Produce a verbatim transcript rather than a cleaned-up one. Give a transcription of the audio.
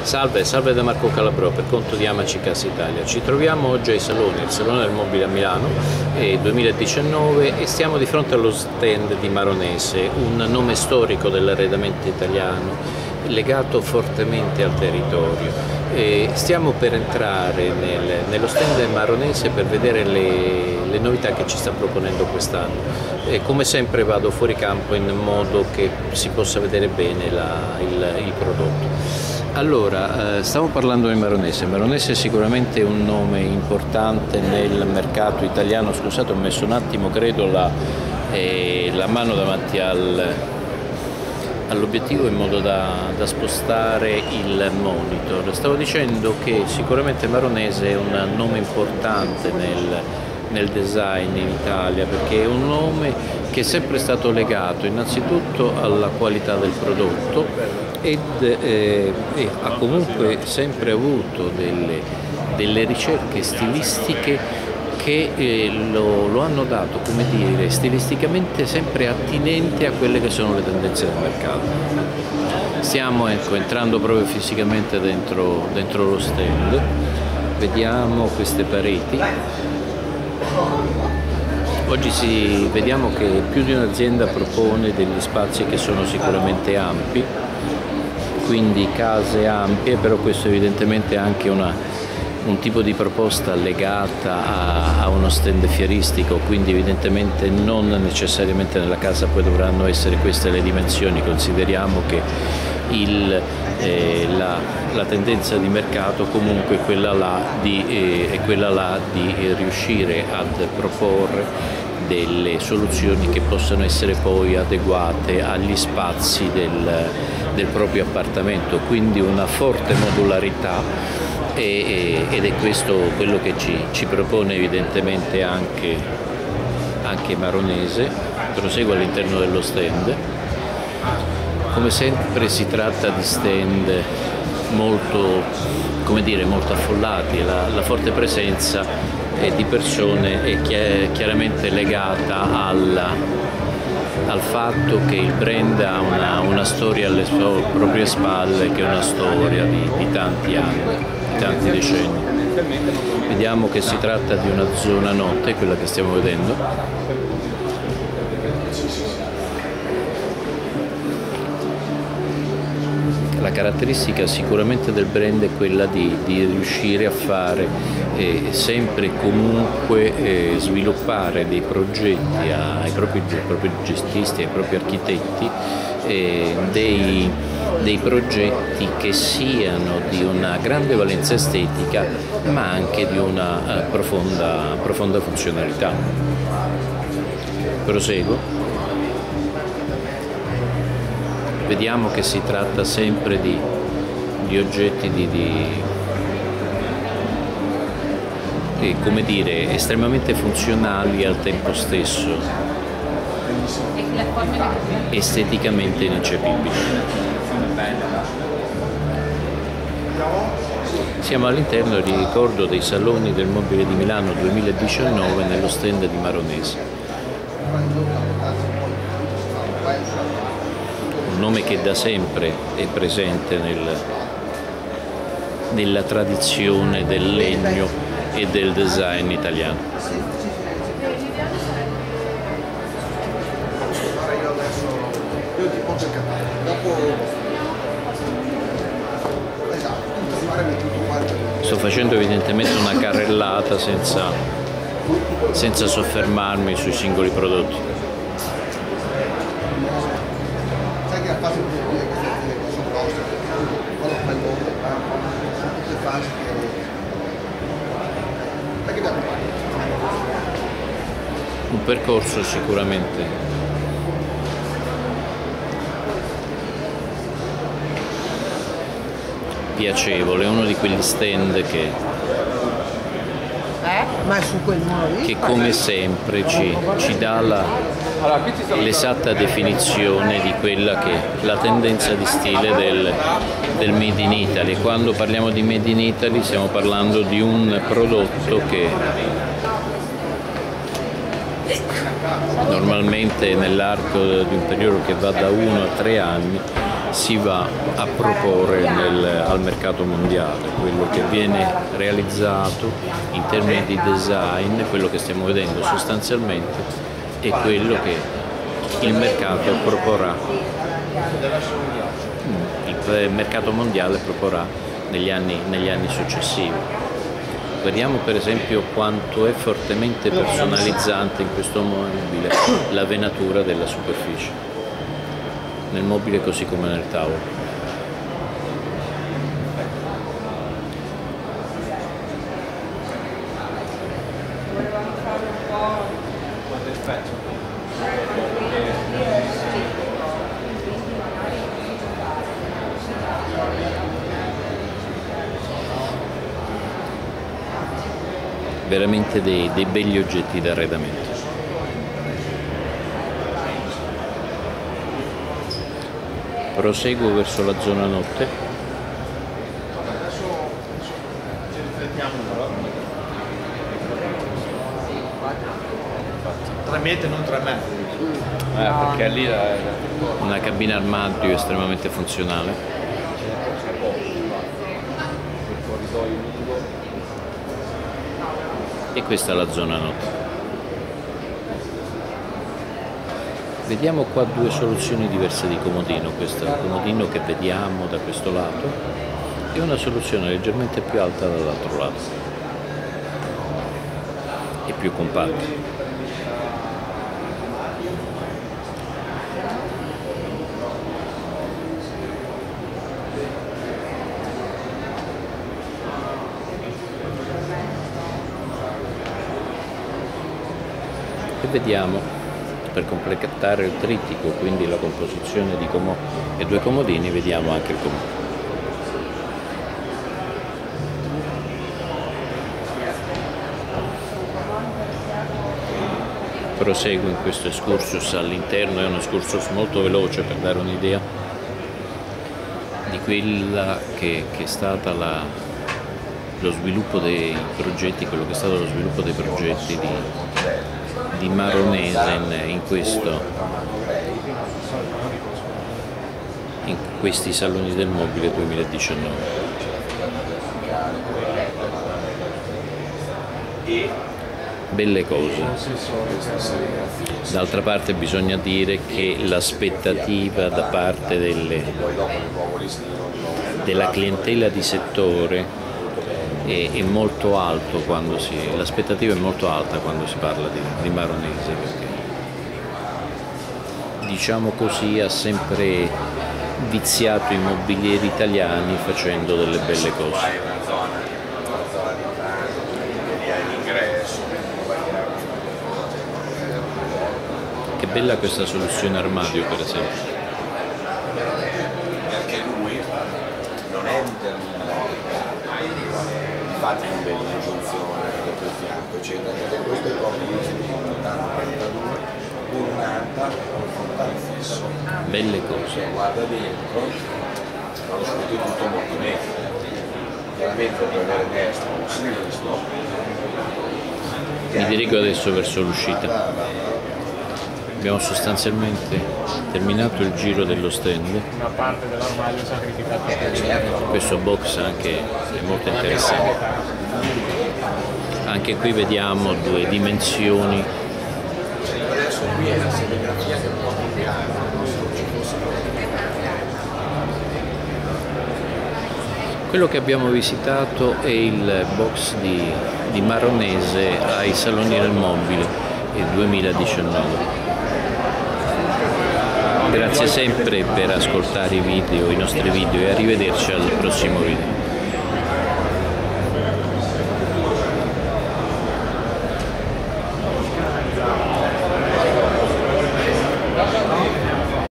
Salve, salve da Marco Calabrò per conto di Amaci Casa Italia. Ci troviamo oggi ai Saloni, il Salone del Mobile a Milano eh, duemiladiciannove, e stiamo di fronte allo stand di Maronese, un nome storico dell'arredamento italiano legato fortemente al territorio. E stiamo per entrare nel, nello stand maronese per vedere le, le novità che ci sta proponendo quest'anno. E come sempre vado fuori campo in modo che si possa vedere bene la, il, il prodotto. Allora, eh, stavo parlando di Maronese. Maronese è sicuramente un nome importante nel mercato italiano. Scusate, ho messo un attimo, credo, la, eh, la mano davanti al, all'obiettivo in modo da, da spostare il monitor. Stavo dicendo che sicuramente Maronese è un nome importante nel, nel design in Italia, perché è un nome che è sempre stato legato innanzitutto alla qualità del prodotto ed eh, e ha comunque sempre avuto delle, delle ricerche stilistiche che eh, lo, lo hanno dato, come dire, stilisticamente sempre attinenti a quelle che sono le tendenze del mercato. Stiamo ecco, entrando proprio fisicamente dentro, dentro lo stand, vediamo queste pareti. Oggi si, vediamo che più di un'azienda propone degli spazi che sono sicuramente ampi, quindi case ampie, però questo evidentemente è anche una, un tipo di proposta legata a, a uno stand fieristico, quindi evidentemente non necessariamente nella casa poi dovranno essere queste le dimensioni. Consideriamo che il, eh, la, la tendenza di mercato comunque è quella là di, eh, è quella là di eh, riuscire ad proporre delle soluzioni che possano essere poi adeguate agli spazi del, del proprio appartamento, quindi una forte modularità, e, ed è questo quello che ci, ci propone evidentemente anche, anche Maronese. Proseguo all'interno dello stand. Come sempre si tratta di stand molto, come dire, molto affollati. La, la forte presenza di persone è chiaramente legata alla, al fatto che il brand ha una, una storia alle sue proprie spalle, che è una storia di, di tanti anni, di tanti decenni. Vediamo che si tratta di una zona notte, quella che stiamo vedendo. La caratteristica sicuramente del brand è quella di, di riuscire a fare eh, sempre e comunque eh, sviluppare dei progetti ai propri, ai propri gestisti, ai propri architetti, eh, dei, dei progetti che siano di una grande valenza estetica ma anche di una eh, profonda, profonda funzionalità. Proseguo. Vediamo che si tratta sempre di, di oggetti di, di eh, come dire, estremamente funzionali e al tempo stesso esteticamente ineccepibili. Siamo all'interno, vi ricordo, dei Saloni del Mobile di Milano duemiladiciannove nello stand di Maronese. Un nome che da sempre è presente nel, nella tradizione del legno e del design italiano. Sto facendo evidentemente una carrellata senza, senza soffermarmi sui singoli prodotti. Un percorso sicuramente piacevole, uno di quegli stand che che come sempre ci, ci dà l'esatta definizione di quella che è la tendenza di stile del, del Made in Italy. Quando parliamo di Made in Italy stiamo parlando di un prodotto che normalmente nell'arco di un periodo che va da uno a tre anni si va a proporre nel, al mercato mondiale, quello che viene realizzato in termini di design, quello che stiamo vedendo sostanzialmente è quello che il mercato proporrà, il mercato mondiale proporrà negli anni, negli anni successivi. Vediamo per esempio quanto è fortemente personalizzante in questo mobile la venatura della superficie, nel mobile così come nel tavolo. Veramente dei, dei begli oggetti d'arredamento. Proseguo verso la zona notte. tre metri, non tre metri. Eh, perché lì è una cabina armadio estremamente funzionale. E questa è la zona notte. Vediamo qua due soluzioni diverse di comodino. Questo è il comodino che vediamo da questo lato e una soluzione leggermente più alta dall'altro lato e più compatta. E vediamo, per completare il trittico, quindi la composizione di comò e due comodini, vediamo anche il comò. Proseguo in questo excursus all'interno, è un excursus molto veloce per dare un'idea di quella che, che è stata la, lo sviluppo dei progetti, quello che è stato lo sviluppo dei progetti di di Maronesen in questo in questi saloni del mobile duemiladiciannove. Belle cose. D'altra parte bisogna dire che l'aspettativa da parte delle, della clientela di settore è molto alto quando si, l'aspettativa è molto alta quando si parla di, di Maronese, perché diciamo così ha sempre viziato i mobilieri italiani facendo delle belle cose. Che bella questa soluzione armadio, per esempio. Perché lui non è un infatti non vede una funzione del fianco, eccetera, perché questo è proprio quarantadue, un'anta, un frontale fisso. Belle cose. Guarda dentro, hanno scritto tutto molto meglio. Chiaramente per avere destro o sinistro. Mi dirigo adesso verso l'uscita. Abbiamo sostanzialmente terminato il giro dello stand. Una parte dell'armadio sacrificata per Certo. Questo box anche è molto interessante. Anche qui vediamo due dimensioni. Adesso qui è la serigrafia che può cambiare. Quello che abbiamo visitato è il box di, di Maronese ai Saloni del Mobile duemiladiciannove. Grazie sempre per ascoltare i video, i nostri video, e arrivederci al prossimo video.